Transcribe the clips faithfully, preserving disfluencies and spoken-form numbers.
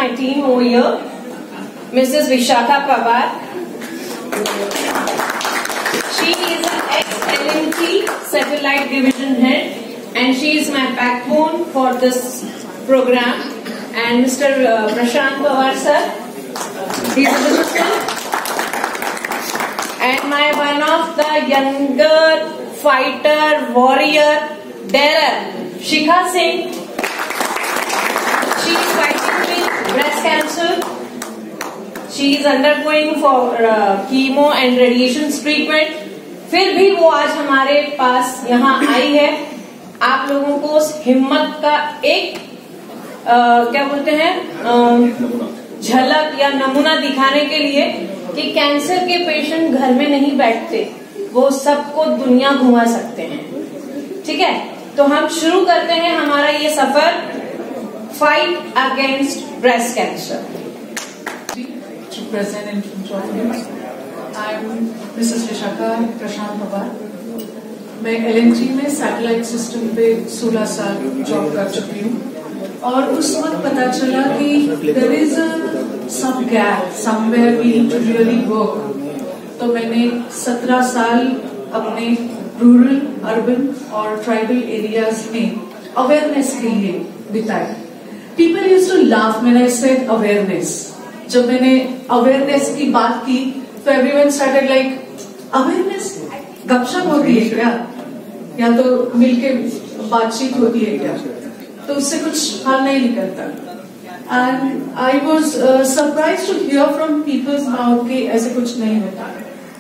my team over here, Missus Vishakha Pawar. She is an ex-L and T Satellite Division Head, and she is my backbone for this program. And Mister Uh, Prashant Pawar sir, he's a businessman. And my one of the younger fighter, warrior, darer, Shikha Singh. She is fighting with breast cancer. She is undergoing for uh, chemo and radiation treatment. फिर भी वो आज हमारे पास यहाँ आई है आप लोगों को उस हिम्मत का एक आ, क्या बोलते हैं झलक या नमूना दिखाने के लिए कि कैंसर के पेशेंट घर में नहीं बैठते, वो सबको दुनिया घुमा सकते हैं। ठीक है, तो हम शुरू करते हैं हमारा ये सफर, fight against breast cancer. To present and to join me. I'm Missus Vishakha Prashant Pawar. मैं एल एन टी में सैटेलाइट सिस्टम पे सोलह साल जॉब कर चुकी हूँ और उस वक्त पता चला कि there is a some gap somewhere we need to really work। तो मैंने सत्रह साल अपने रूरल, अर्बन और ट्राइबल एरियाज में अवेयरनेस के लिए बिताए। People used to laugh when I said awareness। जब मैंने अवेयरनेस की बात की तो एवरीवन स्टार्टेड लाइक अवेयरनेस गपशप होती है क्या, या तो मिलके बातचीत होती है क्या, तो उससे कुछ हल नहीं निकलता। And I was surprise to hear from peoples mouth कि ऐसे कुछ नहीं होता।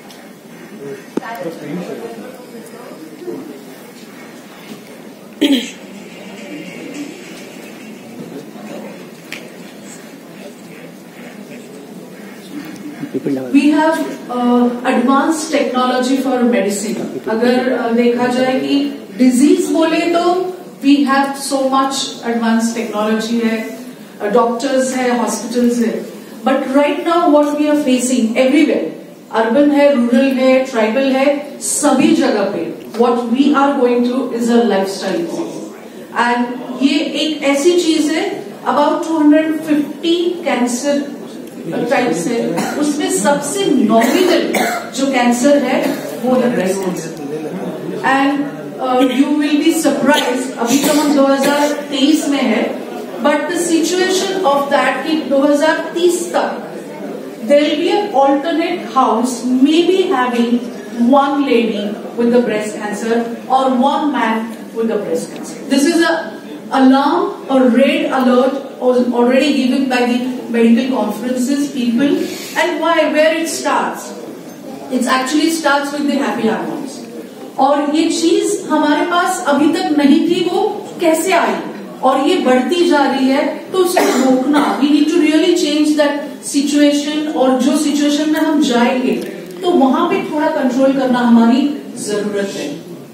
We have uh, advanced technology for medicine। अगर uh, देखा जाए कि डिजीज बोले तो we have so much advanced technology है, डॉक्टर्स है, हॉस्पिटल्स है, but right now what we are facing everywhere, urban है, रूरल है, ट्राइबल है, सभी जगह पे what we are going through is a lifestyle disease। and ये एक ऐसी चीज है, about two hundred fifty cancer types है, उसमें सबसे नॉमिनल जो कैंसर है वो है breast cancer. And you will be surprise, अभी तो हम दो हज़ार तेईस में है, but the situation of that कि दो हज़ार तीस तक there will be an alternate house may be having one lady with the breast cancer और one man with the breast cancer. This is a alarm or red alert already given by the medical conferences people। and why, where it starts, it actually starts with the happy hormones। और ये चीज हमारे पास अभी तक नहीं थी, वो कैसे आई और ये बढ़ती जा रही है, तो उसको रोकना, we need to really change that situation। और जो सिचुएशन में हम जाएंगे तो वहां पे थोड़ा कंट्रोल करना हमारी जरूरत है।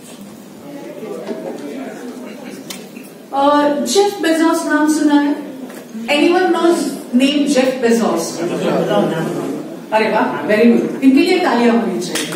जेफ बेजोस नाम सुना है? Anyone knows name Jeff Bezos? अरे वाह, वेरी गुड, इनके लिए तालियां होनी चाहिए।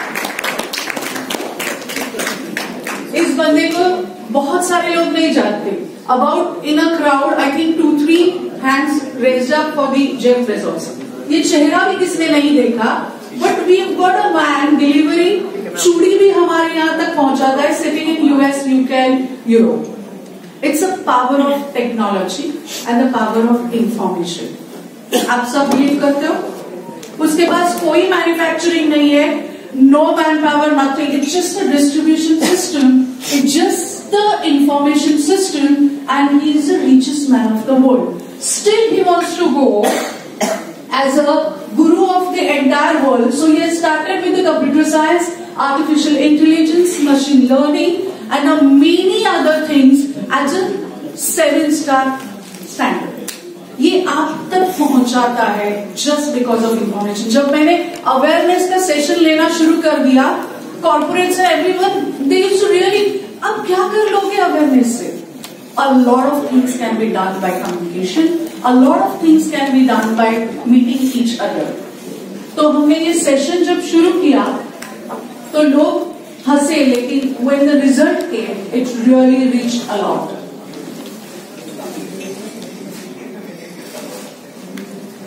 इस बंदे को बहुत सारे लोग नहीं जानते। About in a crowd I think two three hands raised up for the Jeff Bezos. ये चेहरा भी किसने नहीं देखा, but we have got a man delivering चूड़ी भी हमारे यहाँ तक पहुंचाता है, sitting in US, UK and Europe. It's a power of technology and the power of information। आप सब बिलीव करते हो? उसके पास कोई मैन्युफैक्चरिंग नहीं है, no manpower, nothing। It's just a distribution system, it's just the information system, and he is the richest man of the world। Still he wants to go as a guru of the entire world। So he has started with the computer science, artificial intelligence, machine learning, and uh, many other things as a seven star standard। ये आप तक पहुंचाता है just because of information। जब मैंने awareness का session लेना शुरू कर दिया, कॉर्पोरेट्स है, everyone they used to really, अब क्या कर लोगे अवेयरनेस से? A lot of things can be done by communication, a lot of things can be done by meeting each other। तो हमने ये सेशन जब शुरू किया तो लोग हंसे, लेकिन when the result came, it really reached a lot।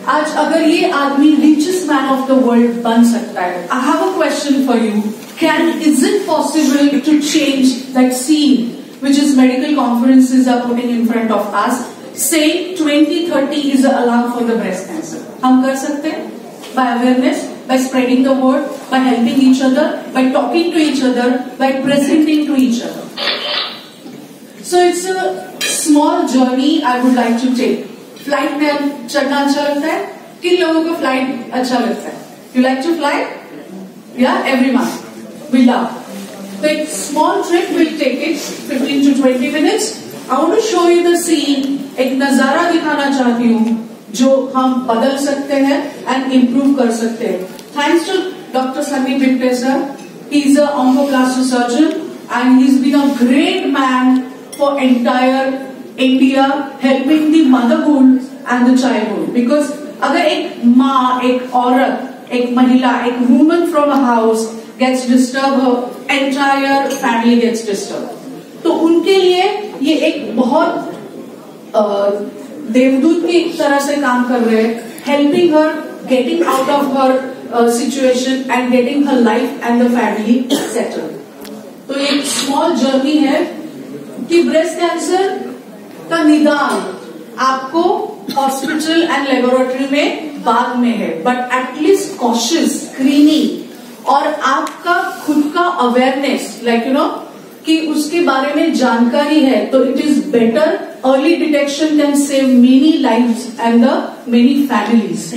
आज अगर ये आदमी richest man of the world बन सकता है, I have a question for you. Can is it possible to change that scene which is medical conferences are putting in front of us, saying twenty thirty is the alarm for the breast cancer? हम कर सकते हैं by awareness, by spreading the word, by helping each other, by talking to each other, by presenting to each other. So it's a small journey I would like to take. Flight में चढ़ना अच्छा लगता है? किन लोगों को flight अच्छा लगता है? You like to fly? Yeah, everyone. We love. So a small trip will take it fifteen to twenty minutes. I want to show you the scene. एक नजारा दिखाना चाहती हूँ जो हम बदल सकते हैं and improve कर सकते हैं. Thanks to Doctor Sandeep Bipte sir. He's an oncoplastic surgeon and he's been a great man for entire India, helping the motherhood and the childhood. Because अगर एक माँ, एक औरत, एक महिला, एक woman from a house gets disturbed, her entire family gets disturbed. तो उनके लिए ये एक बहुत देवदूत की तरह से काम कर रहे हैं, helping her getting out of her uh, situation and getting her life and the family settled. तो एक small journey है कि breast cancer का निदान आपको हॉस्पिटल एंड लेबोरेटरी में बाद में है, बट एटलीस्ट कॉशियस स्क्रीनिंग और आपका खुद का अवेयरनेस, लाइक यू नो, कि उसके बारे में जानकारी है, तो it is better. Early detection can save many lives and the many families.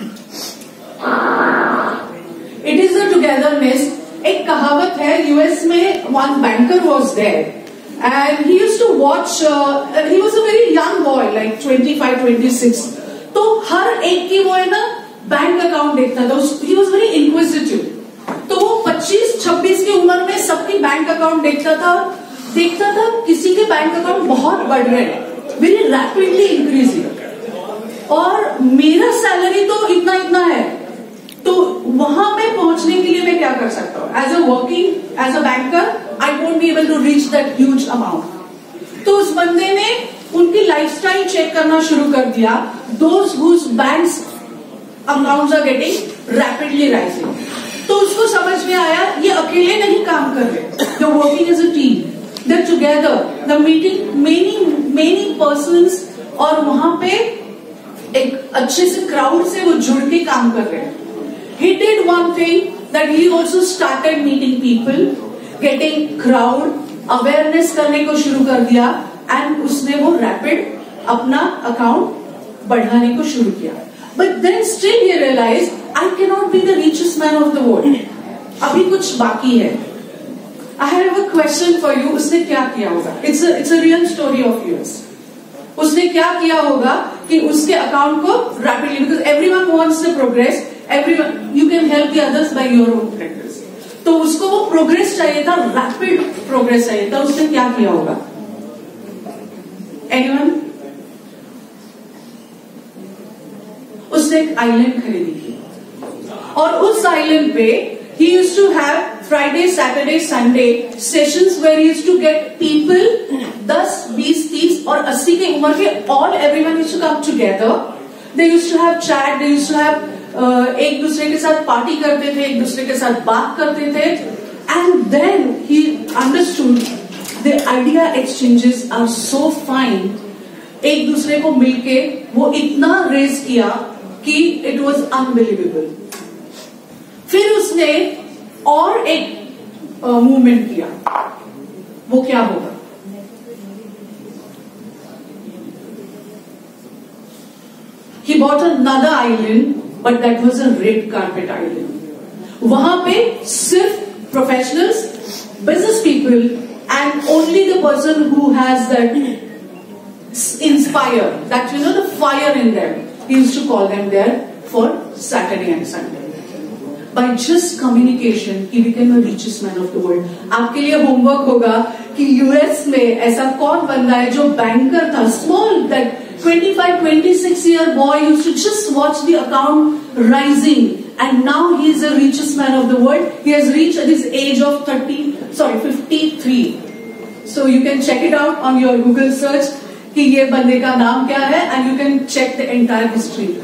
It is the togetherness. एक कहावत है, यूएस में one banker was there and he used to watch. Uh, he was a very young boy, like twenty-five, twenty-six. तो हर एक की वो है ना बैंक अकाउंट देखता था. He was very inquisitive. तो वो पच्चीस छब्बीस की उम्र में सबकी बैंक अकाउंट देखता था. देखता था किसी के बैंक अकाउंट बहुत बढ़ रहे हैं, very rapidly increasing. और मेरा सैलरी तो इतना इतना है, तो वहां पे पहुंचने के लिए मैं क्या कर सकता हूँ? As a working as a banker I won't be able to reach that huge amount. तो उस बंदे ने उनकी लाइफस्टाइल चेक करना शुरू कर दिया. Those whose banks accounts are getting rapidly rising. तो उसको समझ में आया ये अकेले नहीं काम कर रहे, they are working as a team, they are together, they meeting many many persons, और वहां पे एक अच्छे से क्राउड से वो जुड़ के काम कर रहे हैं. He did one thing, that he also started meeting people, getting crowd, awareness करने को शुरू कर दिया, and उसने वो rapid अपना account बढ़ाने को शुरू किया. But then still he realized, I cannot be the richest man of the world. अभी कुछ बाकी है. I have a question for you. उसने क्या किया होगा? It's a it's a real story of yours. उसने क्या किया होगा कि उसके अकाउंट को rapidly, because everyone wants to progress. Everyone, you can help the others by your own practice. तो उसको वो प्रोग्रेस चाहिए था, रैपिड प्रोग्रेस चाहिए था. उसने क्या किया होगा? Anyone? उसने एक आइलैंड खरीदी थी, और उस आइलैंड पे he used to have Friday, Saturday, Sunday sessions where he used to get people दस, बीस, तीस और अस्सी की उम्र के all everyone used to come together. They used to have chat, they used to have Uh, एक दूसरे के साथ पार्टी करते थे, एक दूसरे के साथ बात करते थे. And then he understood the idea exchanges are so fine. एक दूसरे को मिलके वो इतना रेज किया कि इट वाज अनबिलीवेबल. फिर उसने और एक मूवमेंट uh, किया. वो क्या होगा? He bought another island, but that was a red carpet island. वहां पे सिर्फ professionals, business people and only the person who has that inspire, that you know the fire in them, he used to call them there for Saturday and Sunday. By just communication, he became the richest man of the world. आपके लिए homework होगा कि US में ऐसा कौन बंदा है जो बैंकर था, small, that twenty-five, twenty-six year boy used to just watch the account rising, and now he is the richest man of the world. He has reached at his age of thirty, sorry, fifty-three. So you can check it out on your Google search कि ये बंदे का नाम क्या है, and you can check the entire history.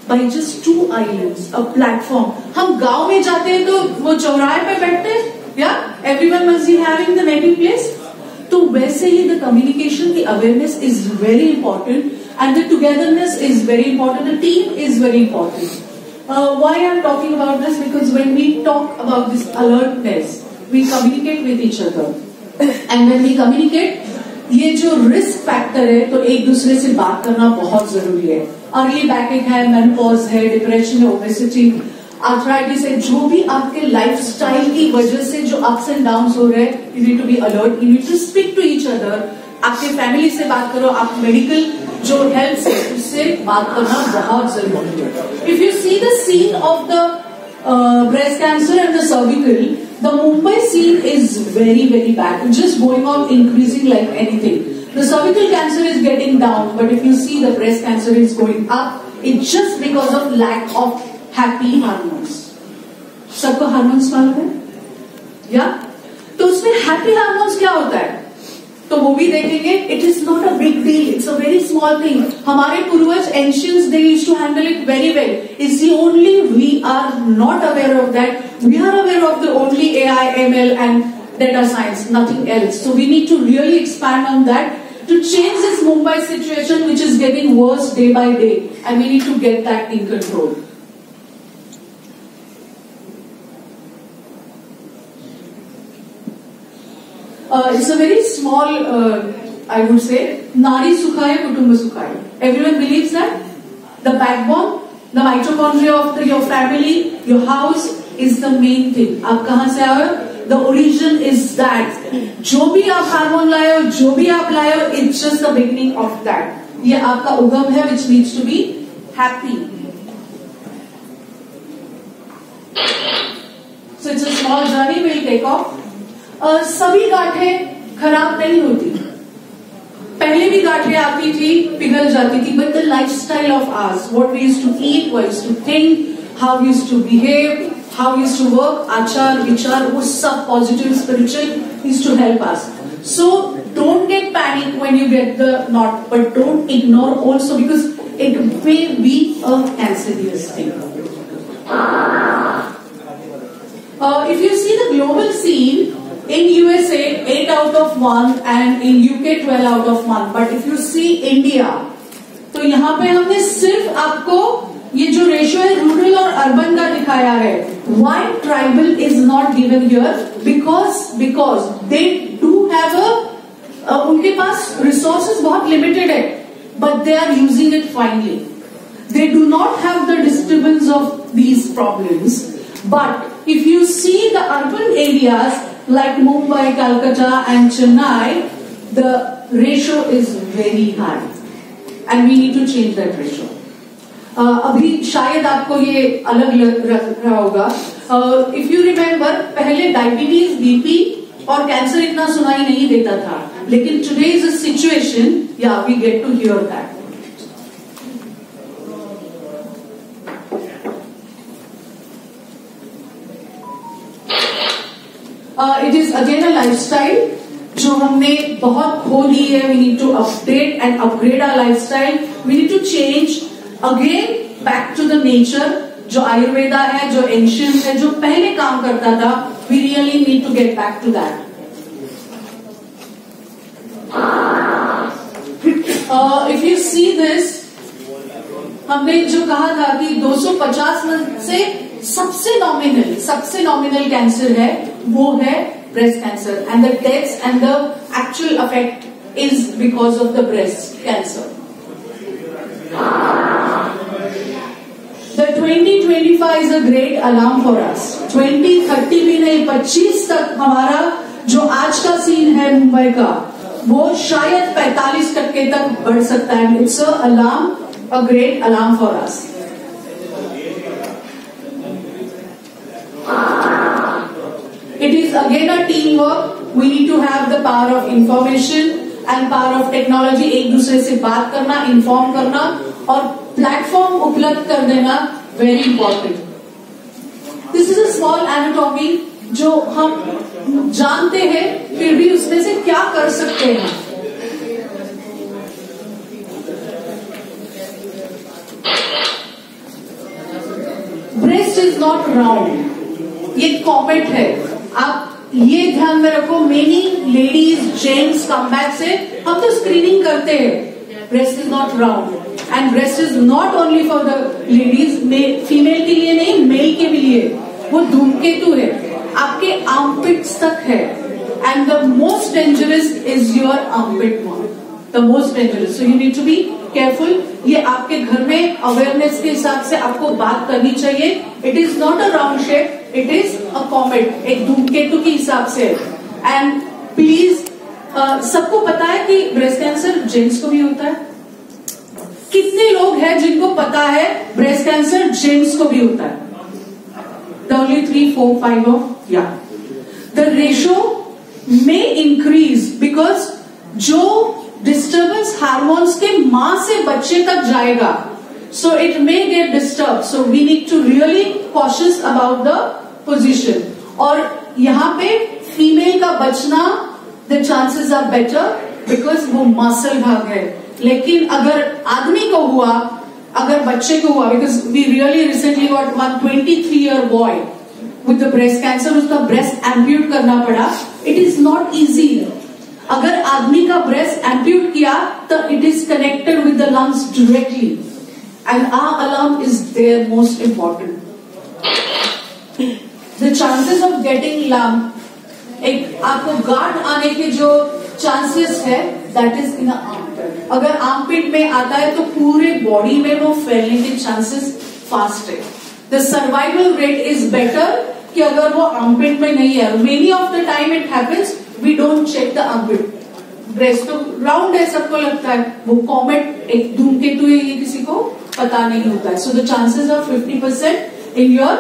by just two islands, a platform. हम गांव में जाते हैं तो वो चौराहे पे बैठते हैं, yeah, everyone must be having the meeting place. तो वैसे ही the communication, the awareness is very important, and the togetherness is very important. The team is very important. Uh, why I'm talking about this? Because when we talk about this alertness, we communicate with each other, and when we communicate, ये जो risk factor है तो एक दूसरे से बात करना बहुत जरूरी है. अर्ली बैकिंग है, मेनोपॉज है, डिप्रेशन है, ओबेसिटी, आर्थराइटिस है, जो भी आपके लाइफस्टाइल की वजह से जो अप्स एंड डाउन्स हो रहे हैं, you need to be alert, you need to speak to each other. आपके फैमिली से बात करो, आप मेडिकल जो हेल्थ से उससे बात करना बहुत जरूरी है. If you see the scene of the breast cancer and the cervical, the Mumbai scene is very very bad, just going on increasing like anything. The cervical cancer is getting down, but if you see the breast cancer is going up, it's just because of lack of happy hormones. सबको hormones मालूम है? या तो उसमें happy hormones क्या होता है तो वो भी देखेंगे. It is not a big deal, it's a very small thing. हमारे पूर्वज ancients they used to handle it very well. It's the only we are not aware of that. We are aware of the only A I, M L and data science, nothing else. So we need to really expand on that to change this Mumbai situation, which is getting worse day by day, and we need to get that in control. Uh, it's a very small, uh, I would say, Nari Sukhaya Kutumba Sukhaya. Everyone believes that the backbone, the mitochondria of the, your family, your house is the main thing. आप कहाँ से आए हो? The origin is that. जो भी आप hormone लाए हो, जो भी आप लाए हो, it's just the beginning of that. ये आपका उगम है, which needs to be happy. So it's a small journey. We'll take off. Uh, सभी गांठें खराब नहीं होती. पहले भी गांठें आती थी, पिघल जाती थी, but the lifestyle of us, what we used to eat, what we used to think, how we used to behave, how we used to work, आचार विचार, वो सब positive spiritual used to help us. So don't get panic when you get the knot, but don't ignore also, because it may be a cancerous thing. Uh, if you see the global scene, in U S A eight out of one and in U K twelve out of one, but if you see India, तो यहाँ पे हमने सिर्फ आपको ये जो ratio है rural और अर्बन का दिखाया है. Why tribal is not given here? Because because they do have a uh, उनके पास resources बहुत limited है, but they are using it finely. They do not have the disturbance of these problems. But if you see the urban areas like Mumbai, Calcutta and Chennai, the ratio is very high and we need to change that ratio. uh, अभी शायद आपको ये अलग लग रहा होगा. If you remember, पहले diabetes, BP और कैंसर इतना सुनाई नहीं देता था, लेकिन टुडे इज अ सिचुएशन, या we get to hear that. It is again a lifestyle जो हमने बहुत खो दी है. We need to update and upgrade our lifestyle. We need to change again back to the nature. जो आयुर्वेदा है, जो एंशियंट है, जो पहले काम करता था, we really need to get back to that. If you see this, हमने जो कहा था कि दो सौ पचास में से सबसे नॉमिनल सबसे नॉमिनल कैंसर है, वो है breast cancer, and the deaths and the actual affect is because of the breast cancer. The twenty twenty-five is a great alarm for us. twenty thirty भी नहीं, पच्चीस तक हमारा जो आज का सीन है मुंबई का, वो शायद पैंतालीस टक्के तक बढ़ सकता है. It's a alarm, a great alarm for us. It is again a teamwork. We need to have the power of information and power of technology. एक दूसरे से बात करना, इन्फॉर्म करना और प्लेटफॉर्म उपलब्ध कर देना, very important. This is a small anatomy जो हम जानते हैं, फिर भी उसमें से क्या कर सकते हैं. राउंड, ये कॉमेट है। आप ये ध्यान में रखो, many ladies gents come back से हम तो स्क्रीनिंग करते हैं, breast is not round and breast is not only for the ladies, female के लिए नहीं, मेल के भी लिए। वो धूमकेतु है, आपके आर्मपिट्स तक है and the most dangerous is your armpit wall, the most dangerous, so you need to be careful. ये आपके घर में अवेयरनेस के हिसाब से आपको बात करनी चाहिए। It is not a round shape, it is a comet, एक धूमकेतु के हिसाब से। एंड प्लीज uh, सबको पता है कि ब्रेस्ट कैंसर जेंट्स को भी होता है? कितने लोग हैं जिनको पता है ब्रेस्ट कैंसर जेंट्स को भी होता है? The only three four five of या द रेशो में इंक्रीज बिकॉज जो डिस्टर्बेंस हार्मोन्स के मां से बच्चे तक जाएगा, so it may get disturbed, so we need to really cautious about the position। और यहाँ पे फीमेल का बचना the chances are better because वो मसल भाग है। लेकिन अगर आदमी को हुआ, अगर बच्चे को हुआ, because we really recently got one twenty-three year boy with the breast cancer, उसका ब्रेस्ट एम्प्यूट करना पड़ा। It is not easy। अगर आदमी का ब्रेस्ट एम्प्यूट किया तो it is connected with the lungs directly and our alarm is there most important. The chances of getting lung, एक आपको गांठ आने के जो चांसेस है दैट इज इन आर्मपिट। अगर आर्मपिट में आता है तो पूरे बॉडी में वो फैलने के चांसेस फास्ट है। The survival rate is better कि अगर वो आर्मपिट में नहीं है। Many of the time it happens we don't check the armpit, breast तो राउंड है सबको लगता है, वो कॉमेट एक धूमकेतु है, ये किसी को पता नहीं होता है। So the chances are fifty percent in your.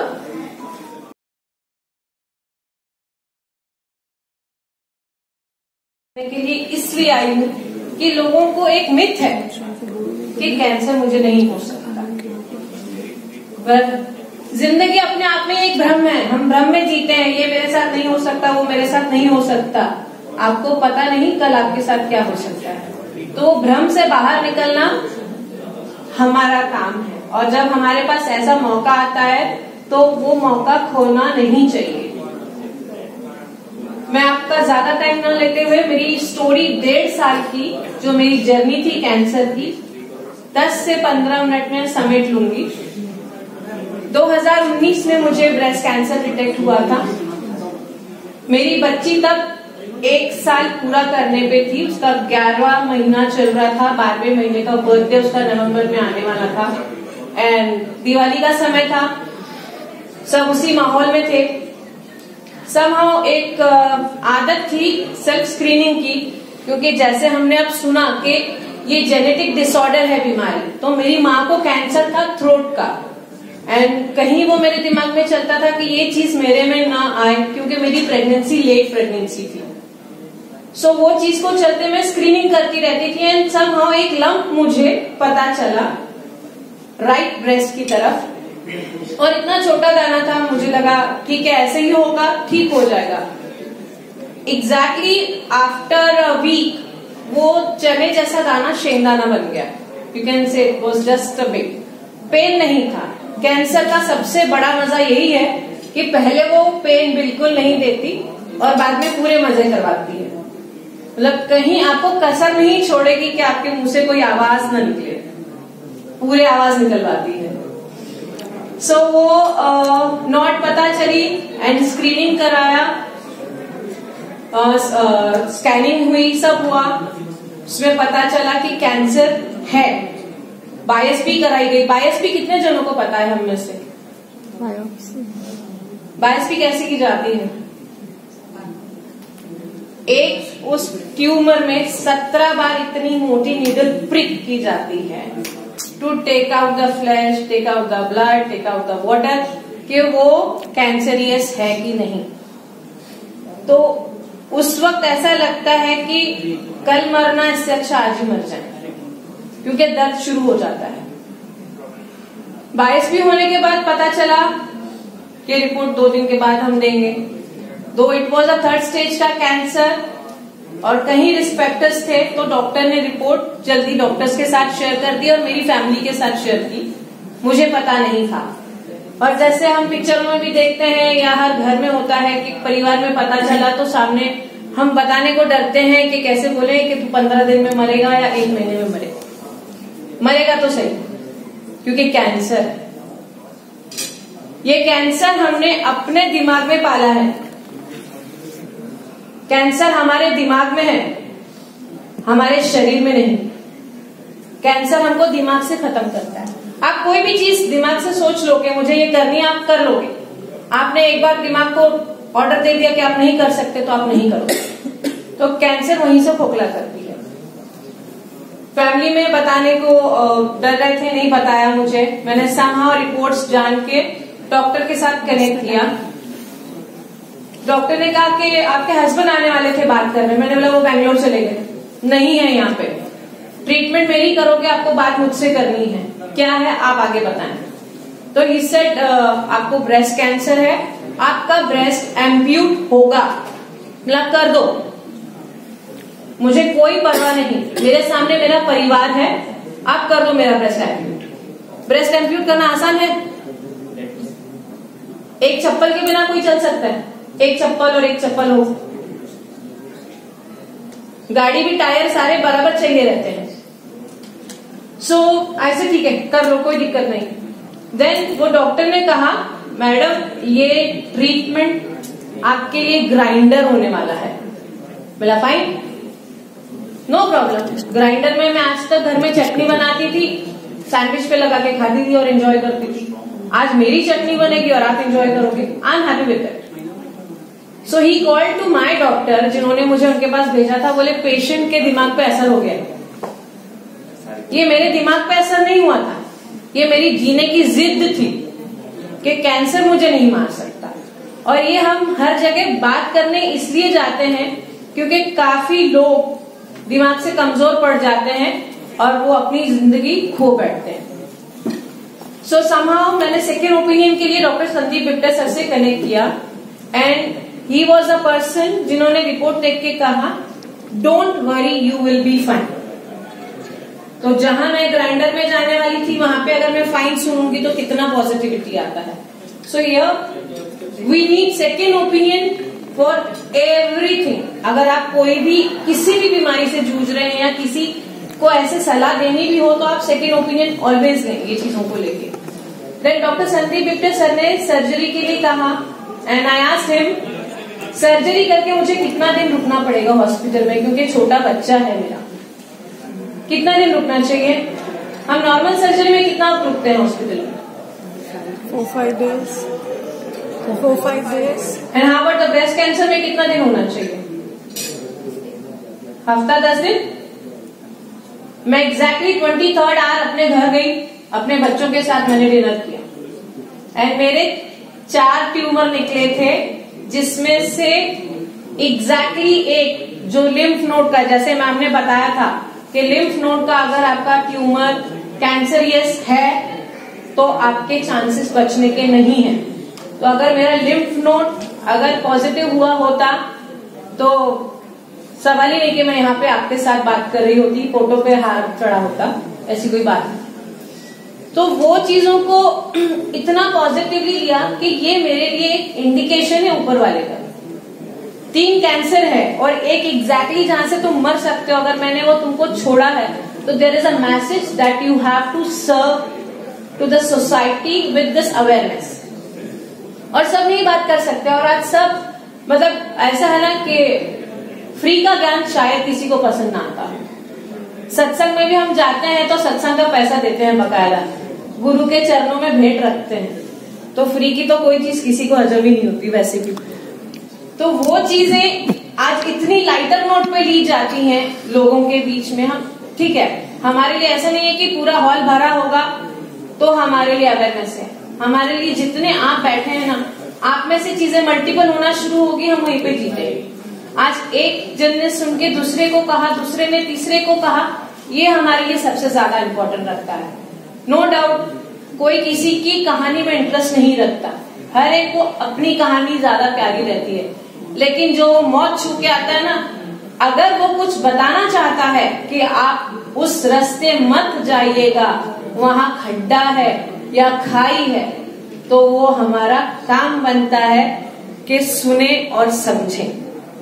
के लिए इसलिए आई हूँ कि लोगों को एक मिथ है कि कैंसर मुझे नहीं हो सकता, पर जिंदगी अपने आप में एक भ्रम है। हम भ्रम में जीते हैं, ये मेरे साथ नहीं हो सकता, वो मेरे साथ नहीं हो सकता। आपको पता नहीं कल आपके साथ क्या हो सकता है, तो भ्रम से बाहर निकलना हमारा काम है। और जब हमारे पास ऐसा मौका आता है तो वो मौका खोना नहीं चाहिए। मैं आपका ज्यादा टाइम ना लेते हुए मेरी स्टोरी डेढ़ साल की जो मेरी जर्नी थी कैंसर की, दस से पंद्रह मिनट में समेट लूंगी। दो हज़ार उन्नीस में मुझे ब्रेस्ट कैंसर डिटेक्ट हुआ था। मेरी बच्ची तब एक साल पूरा करने पे थी, उसका ग्यारहवां महीना चल रहा था, बारहवें महीने का बर्थडे उसका नवंबर में आने वाला था एंड दिवाली का समय था, सब उसी माहौल में थे। समहाउ एक आदत थी सेल्फ स्क्रीनिंग की, क्योंकि जैसे हमने अब सुना कि ये जेनेटिक डिसऑर्डर है बीमारी, तो मेरी माँ को कैंसर था थ्रोट का एंड कहीं वो मेरे दिमाग में चलता था कि ये चीज मेरे में ना आए, क्योंकि मेरी प्रेगनेंसी लेट प्रेगनेंसी थी। सो so, वो चीज को चलते मैं स्क्रीनिंग करती रहती थी एंड समहाउ एक लंप मुझे पता चला राइट ब्रेस्ट की तरफ, और इतना छोटा दाना था, मुझे लगा ठीक है ऐसे ही होगा, ठीक हो जाएगा। एग्जैक्टली आफ्टर अ वीक वो चने जैसा दाना शेंगदाना बन गया। You can say it was just a big pain नहीं था। कैंसर का सबसे बड़ा मजा यही है कि पहले वो पेन बिल्कुल नहीं देती और बाद में पूरे मजे करवाती है। मतलब कहीं आपको कसर नहीं छोड़ेगी कि आपके मुंह से कोई आवाज न निकले, पूरे आवाज निकलवाती है। सो so, वो नॉट पता चली एंड स्क्रीनिंग कराया, स्कैनिंग हुई, सब हुआ, उसमें पता चला कि कैंसर है। बायोप्सी कराई गई। बायोप्सी कितने जनों को पता है हम में से? बायोप्सी कैसे की जाती है? एक उस ट्यूमर में सत्रह बार इतनी मोटी नीडल प्रिक की जाती है to take out the flash, take out the blood, take out the water, कि वो कैंसरियस है कि नहीं। तो उस वक्त ऐसा लगता है कि कल मरना इससे अच्छा आज ही मर जाए, क्योंकि दर्द शुरू हो जाता है। बायोप्सी होने के बाद पता चला कि रिपोर्ट दो दिन के बाद हम देंगे। Though it was a third stage का कैंसर और कहीं रिस्पेक्टर्स थे, तो डॉक्टर ने रिपोर्ट जल्दी डॉक्टर्स के साथ शेयर कर दी और मेरी फैमिली के साथ शेयर की। मुझे पता नहीं था। और जैसे हम पिक्चरों में भी देखते हैं या हर घर में होता है कि परिवार में पता चला तो सामने हम बताने को डरते हैं कि कैसे बोले कि तू पंद्रह दिन में मरेगा या एक महीने में मरेगा। मरेगा तो सही, क्योंकि कैंसर है। ये कैंसर हमने अपने दिमाग में पाला है। कैंसर हमारे दिमाग में है, हमारे शरीर में नहीं। कैंसर हमको दिमाग से खत्म करता है। आप कोई भी चीज दिमाग से सोच लो कि मुझे ये करनी है, आप कर लोगे। आपने एक बार दिमाग को ऑर्डर दे दिया कि आप नहीं कर सकते तो आप नहीं करोगे, तो कैंसर वहीं से खोखला करती है। फैमिली में बताने को डर रहे थे, नहीं बताया मुझे। मैंने समहाउ रिपोर्ट्स जान के डॉक्टर के साथ कनेक्ट किया। डॉक्टर ने कहा कि आपके हस्बैंड आने वाले थे बात करने। मैंने बोला वो बैंगलोर चले गए, नहीं है यहाँ पे। ट्रीटमेंट मेरी करोगे, आपको बात मुझसे करनी है। क्या है आप आगे बताएं। तो ही सेड आपको ब्रेस्ट कैंसर है, आपका ब्रेस्ट एम्प्यूट होगा, मतलब कर दो, मुझे कोई परवाह नहीं, मेरे सामने मेरा परिवार है, आप कर दो मेरा ब्रेस्ट एम्प्यूट। ब्रेस्ट एम्प्यूट करना आसान है, एक चप्पल के बिना कोई चल सकता है? एक चप्पल और एक चप्पल हो, गाड़ी भी टायर सारे बराबर चाहिए रहते हैं। सो so, ऐसे ठीक है कर लो, कोई दिक्कत नहीं। देन वो डॉक्टर ने कहा मैडम ये ट्रीटमेंट आपके लिए ग्राइंडर होने वाला है। बोला फाइन, नो प्रॉब्लम। ग्राइंडर में मैं आज तक घर में चटनी बनाती थी, सैंडविच पे लगा के खाती थी और एंजॉय करती थी। आज मेरी चटनी बनेगी और आप एंजॉय करोगे। I am happy with that. So he called to my doctor, जिन्होंने मुझे उनके पास भेजा था। बोले पेशेंट के दिमाग पे असर हो गया। ये मेरे दिमाग पे असर नहीं हुआ था, ये मेरी जीने की जिद थी कि कैंसर मुझे नहीं मार सकता। और ये हम हर जगह बात करने इसलिए जाते हैं क्योंकि काफी लोग दिमाग से कमजोर पड़ जाते हैं और वो अपनी जिंदगी खो बैठते हैं। सो so, समहाउ मैंने सेकेंड ओपिनियन के लिए डॉक्टर संदीप बिप्टे सर से कनेक्ट किया and he was a person जिन्होंने रिपोर्ट देख के कहा don't worry you will be fine. तो जहां मैं ग्राइंडर में जाने वाली थी वहां पे अगर मैं फाइन सुनूंगी तो कितना पॉजिटिविटी आता है। So here we need second opinion for everything. अगर आप कोई भी किसी भी बीमारी से जूझ रहे हैं या किसी को ऐसे सलाह देनी भी हो तो आप सेकेंड ओपिनियन ऑलवेज लें ये चीजों को लेके। Then doctor Sandeep Bipte sir ने सर्जरी के लिए कहा and I asked him surgery करके मुझे कितना दिन रुकना पड़ेगा हॉस्पिटल में, क्योंकि छोटा बच्चा है मेरा, कितना दिन रुकना चाहिए? हम नॉर्मल सर्जरी में कितना रुकते हैं हॉस्पिटल में? Four five days four five days and how about the breast cancer में कितना दिन होना चाहिए? हफ्ता दस दिन। मैं एग्जैक्टली ट्वेंटी थर्ड आवर अपने घर गई, अपने बच्चों के साथ मैंने डिनर किया एंड मेरे चार ट्यूमर निकले थे, जिसमें से एग्जैक्टली एक जो लिम्फ नोड का, जैसे मैम ने बताया था कि लिम्फ नोड का अगर आपका ट्यूमर कैंसरियस है तो आपके चांसेस बचने के नहीं है। तो अगर मेरा लिम्फ नोड अगर पॉजिटिव हुआ होता तो सवाल ही नहीं कि मैं यहाँ पे आपके साथ बात कर रही होती, फोटो पे हाथ चढ़ा होता, ऐसी कोई बात नहीं। तो वो चीजों को इतना पॉजिटिवली लिया कि ये मेरे लिए एक इंडिकेशन है ऊपर वाले का। तीन कैंसर है और एक एग्जैक्टली जहां से तुम मर सकते हो, अगर मैंने वो तुमको छोड़ा है तो there is a message that you have to serve to the society with this awareness. और सब नहीं बात कर सकते, और आज सब मतलब ऐसा है ना कि फ्री का ज्ञान शायद किसी को पसंद ना आता। सत्संग में भी हम जाते हैं तो सत्संग का पैसा देते हैं बकायदा, गुरु के चरणों में भेंट रखते हैं, तो फ्री की तो कोई चीज किसी को हजम ही नहीं होती वैसे भी। तो वो चीजें आज इतनी लाइटर नोट पे ली जाती हैं लोगों के बीच में। हम ठीक है, हमारे लिए ऐसा नहीं है कि पूरा हॉल भरा होगा तो हमारे लिए अवेयरनेस है। हमारे लिए जितने आप बैठे हैं ना, आप में से चीजें मल्टीपल होना शुरू होगी, हम वहीं पे जीते। आज एक जन ने सुन के दूसरे को कहा, दूसरे ने तीसरे को कहा, ये हमारे लिए सबसे ज्यादा इम्पोर्टेंट रखता है। नो डाउट कोई किसी की कहानी में इंटरेस्ट नहीं रखता, हर एक को अपनी कहानी ज्यादा प्यारी रहती है, लेकिन जो मौत छू के आता है ना, अगर वो कुछ बताना चाहता है कि आप उस रास्ते मत जाइएगा, वहां खड्डा है या खाई है, तो वो हमारा काम बनता है कि सुने और समझें।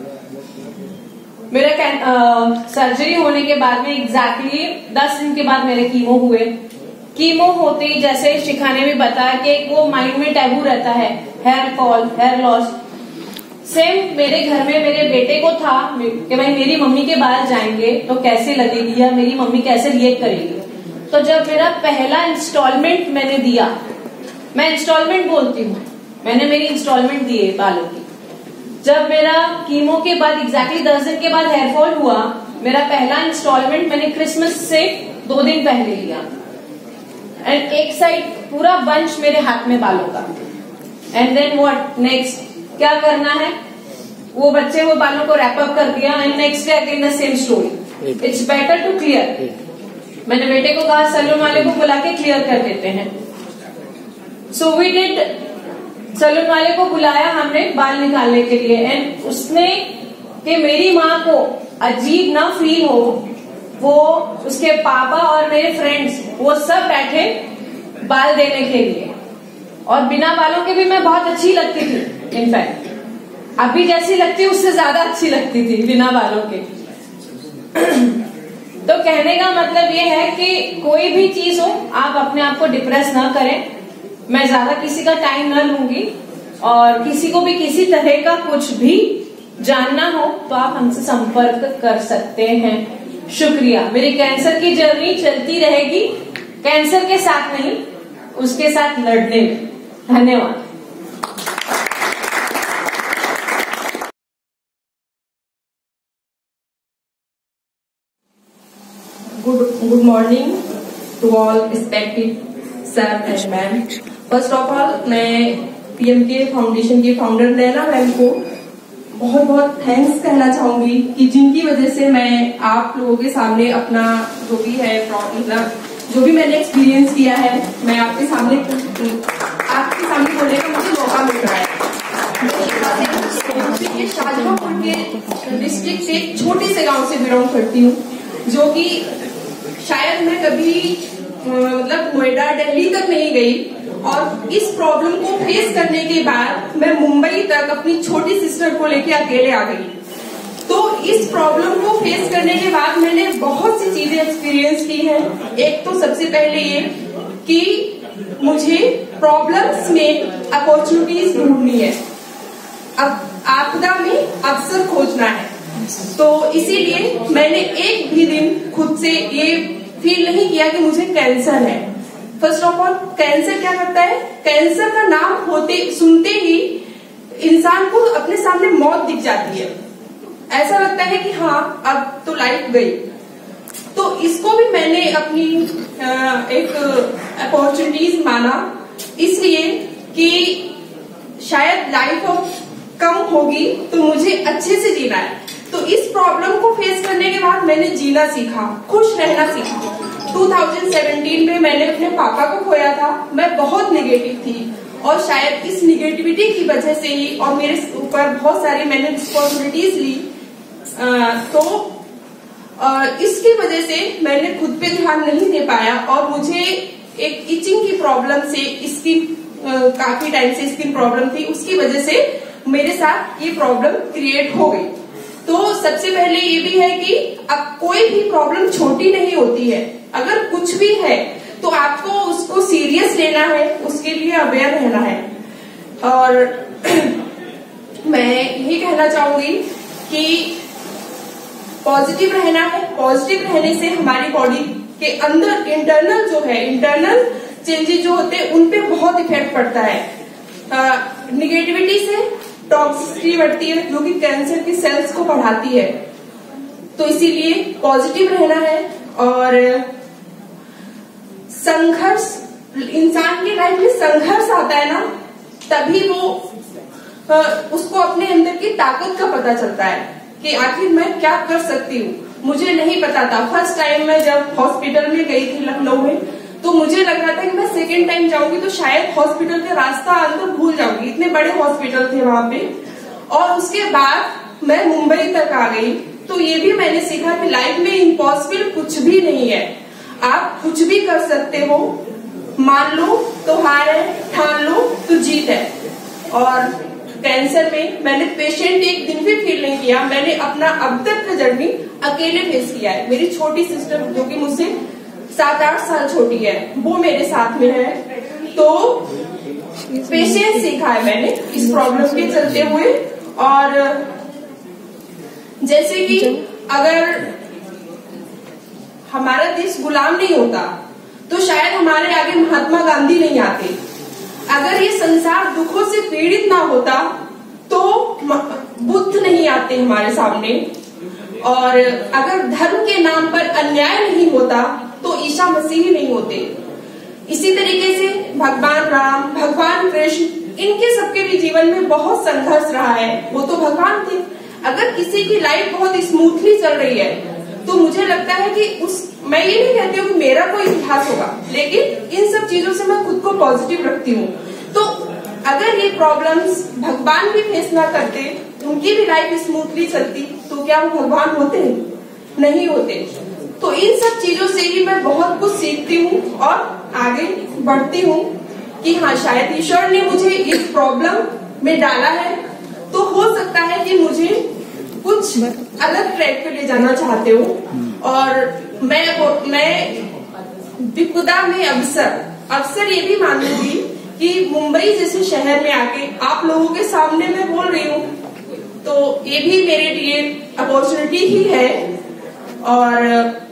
मेरा सर्जरी होने के बाद में एग्जैक्टली दस दिन के बाद मेरे कीमो हुए। कीमो होते ही जैसे शिखा ने भी बताया कि वो माइंड में टैबू रहता है, hair fall, hair loss. Same मेरे घर में मेरे बेटे को था कि भाई मेरी मम्मी के बाल जाएंगे तो कैसे लगेगी या मेरी मम्मी कैसे रिएक्ट करेगी। तो जब मेरा पहला इंस्टॉलमेंट मैंने दिया, मैं इंस्टॉलमेंट बोलती हूँ, मैंने मेरी इंस्टॉलमेंट दिए बालों की। जब मेरा कीमो के बाद एग्जैक्टली दस दिन के बाद हेयरफॉल हुआ, मेरा पहला इंस्टॉलमेंट मैंने क्रिसमस से दो दिन पहले लिया एंड एक साइड पूरा बंच मेरे हाथ में बालों का। एंड देन व्हाट नेक्स्ट, क्या करना है, वो बच्चे वो बालों को रैप अप कर दिया and next day again the same story. It's better to clear. मैंने बेटे को कहा सैलून वाले को बुला के क्लियर कर देते हैं। सो वी डिड, सैलून वाले को बुलाया हमने बाल निकालने के लिए एंड उसने कि मेरी माँ को अजीब ना फील हो, वो उसके पापा और मेरे फ्रेंड्स वो सब बैठे बाल देने के लिए। और बिना बालों के भी मैं बहुत अच्छी लगती थी, इनफैक्ट अभी जैसी लगती उससे ज्यादा अच्छी लगती थी बिना बालों के। तो कहने का मतलब ये है कि कोई भी चीज हो आप अपने आप को डिप्रेस ना करें। मैं ज्यादा किसी का टाइम ना लूंगी और किसी को भी किसी तरह का कुछ भी जानना हो तो आप हमसे संपर्क कर सकते हैं। शुक्रिया। मेरी कैंसर की जर्नी चलती रहेगी, कैंसर के साथ नहीं, उसके साथ लड़ने में। धन्यवाद। Good, good morning to all respected sir and ma'am. First of all, मैं पी एम के फाउंडेशन की फाउंडर नैना मैम को बहुत बहुत थैंक्स कहना चाहूंगी कि जिनकी वजह से मैं आप लोगों के सामने अपना जो भी है मतलब जो भी मैंने एक्सपीरियंस किया है मैं आपके सामने आपके सामने बोलने का मुझे मौका मिल रहा है। मैं शाहजहांपुर के डिस्ट्रिक्ट से एक छोटे से गांव से बिलोंग करती हूँ, जो कि शायद मैं कभी मतलब नोएडा दिल्ली तक नहीं गई और इस प्रॉब्लम को फेस करने के बाद मैं मुंबई तक अपनी छोटी सिस्टर को लेके अकेले आ गई। तो इस प्रॉब्लम को फेस करने के बाद मैंने बहुत सी चीजें एक्सपीरियंस की है। एक तो सबसे पहले ये कि मुझे प्रॉब्लम्स में अपॉर्चुनिटीज ढूंढनी है, अब आपदा में अवसर खोजना है। तो इसीलिए मैंने एक भी दिन खुद से ये फील नहीं किया कि मुझे कैंसर है। फर्स्ट ऑफ ऑल, कैंसर क्या करता है? कैंसर का नाम होते सुनते ही इंसान को अपने सामने मौत दिख जाती है, ऐसा लगता है कि हाँ अब तो लाइफ गई। तो इसको भी मैंने अपनी एक अपॉर्चुनिटीज माना, इसलिए कि शायद लाइफ कम होगी तो मुझे अच्छे से जीना है। तो इस प्रॉब्लम को फेस करने के बाद मैंने जीना सीखा, खुश रहना सीखा। दो हज़ार सत्रह में मैंने अपने पापा को खोया था। मैं बहुत नेगेटिव थी और शायद इस निगेटिविटी की वजह से ही और मेरे ऊपर बहुत सारी मैंने रिस्पॉन्सिबिलिटीज ली, आ, तो आ, इसकी वजह से मैंने खुद पे ध्यान नहीं दे पाया और मुझे एक इचिंग की प्रॉब्लम से स्किन काफी टाइम से स्किन प्रॉब्लम थी, उसकी वजह से मेरे साथ ये प्रॉब्लम क्रिएट हो गई। तो सबसे पहले ये भी है कि अब कोई भी प्रॉब्लम छोटी नहीं होती है, अगर कुछ भी है तो आपको उसको सीरियस लेना है, उसके लिए अवेयर रहना है। और मैं यही कहना चाहूंगी कि पॉजिटिव रहना है। पॉजिटिव रहने से हमारी बॉडी के अंदर इंटरनल जो है इंटरनल चेंजेस जो होते हैं उन पे बहुत इफेक्ट पड़ता है। निगेटिविटी से टॉक्सिसिटी बढ़ती है जो कि कैंसर की सेल्स को बढ़ाती है। तो इसीलिए पॉजिटिव रहना है और संघर्ष, इंसान की लाइफ में संघर्ष आता है ना, तभी वो उसको अपने अंदर की ताकत का पता चलता है कि आखिर मैं क्या कर सकती हूँ। मुझे नहीं पता था, फर्स्ट टाइम मैं जब हॉस्पिटल में गई थी लखनऊ में, तो मुझे लग रहा था कि मैं सेकेंड टाइम जाऊंगी तो शायद हॉस्पिटल का रास्ता अंदर भूल जाऊंगी, इतने बड़े हॉस्पिटल थे वहां पे। और उसके बाद मैं मुंबई तक आ गई, तो ये भी मैंने सीखा कि लाइफ में इम्पॉसिबल कुछ भी नहीं है, आप कुछ भी कर सकते हो मान लो तो हार है, ठान लो तो जीत है। और कैंसर में मैंने पेशेंट एक दिन भी फील नहीं किया। मैंने अपना अब तक का जर्नी अकेले फेस किया है। मेरी छोटी सिस्टर जो कि मुझसे सात आठ साल छोटी है, वो मेरे साथ में है। तो पेशेंस सीखा है मैंने इस प्रॉब्लम के चलते हुए। और जैसे कि अगर हमारा देश गुलाम नहीं होता तो शायद हमारे आगे महात्मा गांधी नहीं आते। अगर ये संसार दुखों से पीड़ित ना होता तो बुद्ध नहीं आते हमारे सामने। और अगर धर्म के नाम पर अन्याय नहीं होता तो ईसा मसीह ही नहीं होते। इसी तरीके से भगवान राम, भगवान कृष्ण, इनके सबके भी जीवन में बहुत संघर्ष रहा है। वो तो भगवान थे। अगर किसी की लाइफ बहुत स्मूथली चल रही है तो मुझे लगता है कि उस मैं ये नहीं कहती हूँ कि मेरा कोई इतिहास होगा, लेकिन इन सब चीजों से मैं खुद को पॉजिटिव रखती हूँ। तो अगर ये प्रॉब्लम्स भगवान भी फेस ना करते, उनकी भी लाइफ स्मूथली चलती, तो क्या वो भगवान होते? नहीं होते। तो इन सब चीजों से ही मैं बहुत कुछ सीखती हूँ और आगे बढ़ती हूँ कि हाँ, शायद ईश्वर ने मुझे इस प्रॉब्लम में डाला है, तो हो सकता है कि मुझे कुछ अलग ट्रैक पे ले जाना चाहते हो। और मैं मैं विपदा में अवसर अवसर ये भी मानूंगी कि मुंबई जैसे शहर में आके आप लोगों के सामने मैं बोल रही हूँ, तो ये भी मेरे लिए अपॉर्चुनिटी ही है। और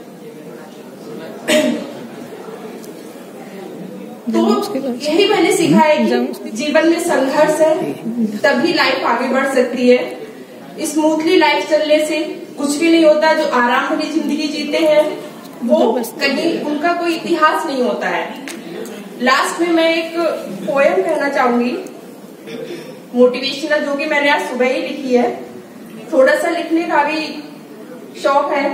तो यही मैंने सीखा है कि जीवन में संघर्ष है तभी लाइफ आगे बढ़ सकती है। स्मूथली लाइफ चलने से कुछ भी नहीं होता। जो आराम भरी जिंदगी जीते हैं वो कहीं उनका कोई इतिहास नहीं होता है। लास्ट में मैं एक पोएम कहना चाहूंगी, मोटिवेशनल, जो कि मैंने आज सुबह ही लिखी है। थोड़ा सा लिखने का भी शौक है।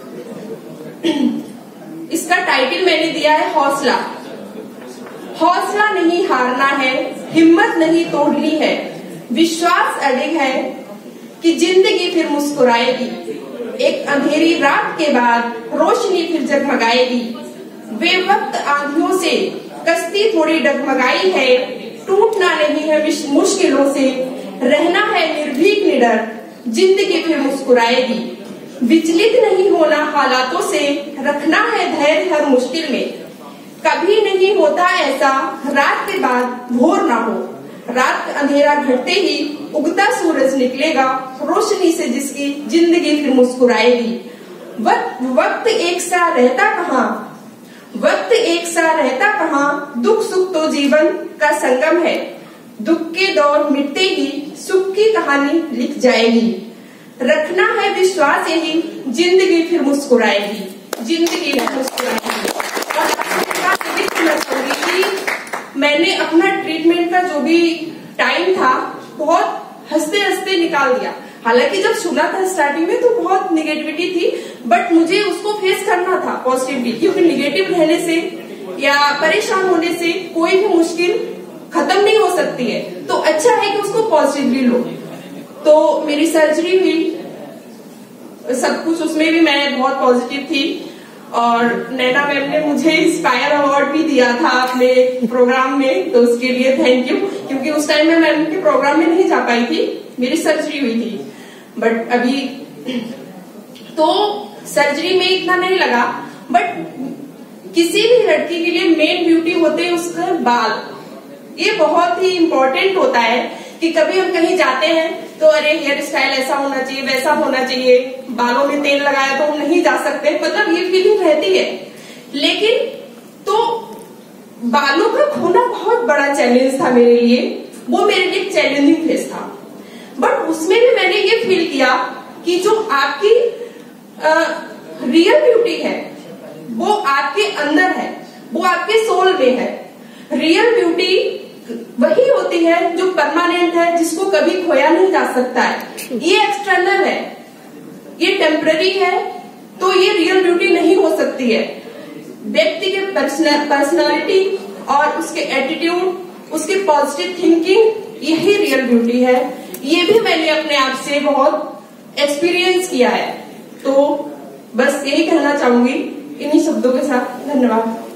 इसका टाइटल मैंने दिया है हौसला। हौसला नहीं हारना है, हिम्मत नहीं तोड़नी है, विश्वास अडिग है कि जिंदगी फिर मुस्कुराएगी। एक अंधेरी रात के बाद रोशनी फिर जगमगाएगी। वे वक्त आंधियों से कश्ती थोड़ी डगमगाई है, टूटना नहीं है मुश्किलों से, रहना है निर्भीक निडर, जिंदगी फिर मुस्कुराएगी। विचलित नहीं होना हालातों से, रखना है धैर्य हर मुश्किल में। कभी नहीं होता ऐसा रात के बाद भोर ना हो, रात का अंधेरा घटते ही उगता सूरज निकलेगा, रोशनी से जिसकी जिंदगी फिर मुस्कुराएगी। वक्त वक्त एक सा रहता कहाँ, वक्त एक सा रहता कहाँ, दुख सुख तो जीवन का संगम है। दुख के दौर मिटते ही सुख की कहानी लिख जाएगी। रखना है विश्वास यही, जिंदगी फिर मुस्कुराएगी, जिंदगी फिर मुस्कुराएगी। और मैंने अपना ट्रीटमेंट का जो भी टाइम था बहुत हंसते हंसते निकाल दिया। हालांकि जब सुना था स्टार्टिंग में तो बहुत निगेटिविटी थी, बट मुझे उसको फेस करना था पॉजिटिवली, क्योंकि निगेटिव रहने से या परेशान होने से कोई भी मुश्किल खत्म नहीं हो सकती है। तो अच्छा है कि उसको पॉजिटिवली लो। तो मेरी सर्जरी हुई, सब कुछ उसमें भी मैं बहुत पॉजिटिव थी। और नैना मैम ने मुझे इंस्पायर अवार्ड भी दिया था अपने प्रोग्राम में, तो उसके लिए थैंक यू। क्योंकि उस टाइम में मैम के प्रोग्राम में नहीं जा पाई थी, मेरी सर्जरी हुई थी। बट अभी तो सर्जरी में इतना नहीं लगा, बट किसी भी लड़की के लिए मेन ब्यूटी होते हैं उसके बाल। ये बहुत ही इम्पोर्टेंट होता है कि कभी हम कहीं जाते हैं तो अरे हेयर स्टाइल ऐसा होना चाहिए, वैसा होना चाहिए, बालों में तेल लगाया तो हम नहीं जा सकते, मतलब ये फीलिंग रहती है। लेकिन तो बालों का खोना बहुत बड़ा चैलेंज था मेरे लिए, वो मेरे लिए चैलेंजिंग फेस था। बट उसमें भी मैंने ये फील किया कि जो आपकी रियल ब्यूटी है वो आपके अंदर है, वो आपके सोल में है। रियल ब्यूटी वही होती है जो परमानेंट है, जिसको कभी खोया नहीं जा सकता है। ये एक्सटर्नल है, ये टेम्पररी है, तो ये रियल ब्यूटी नहीं हो सकती है। व्यक्ति के पर्सनालिटी और उसके एटीट्यूड, उसकी पॉजिटिव थिंकिंग, यही रियल ब्यूटी है। ये भी मैंने अपने आप से बहुत एक्सपीरियंस किया है। तो बस यही कहना चाहूंगी इन्हीं शब्दों के साथ। धन्यवाद।